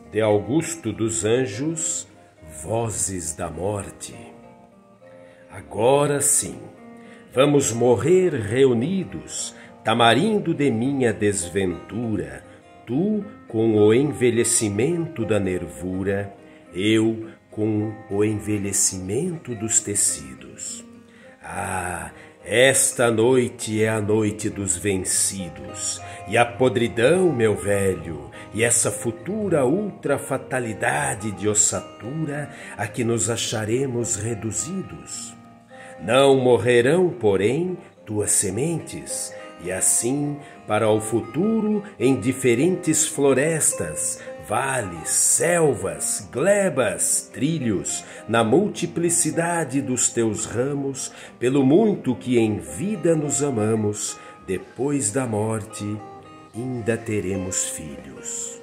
de Augusto dos Anjos, Vozes da Morte. Agora sim, vamos morrer reunidos, tamarindo de minha desventura, tu com o envelhecimento da nervura, eu com o envelhecimento dos tecidos. Ah, esta noite é a noite dos vencidos, e a podridão, meu velho, e essa futura ultrafatalidade de ossatura a que nos acharemos reduzidos. Não morrerão, porém, tuas sementes, e assim, para o futuro, em diferentes florestas, vales, selvas, glebas, trilhos, na multiplicidade dos teus ramos, pelo muito que em vida nos amamos, depois da morte, ainda teremos filhos.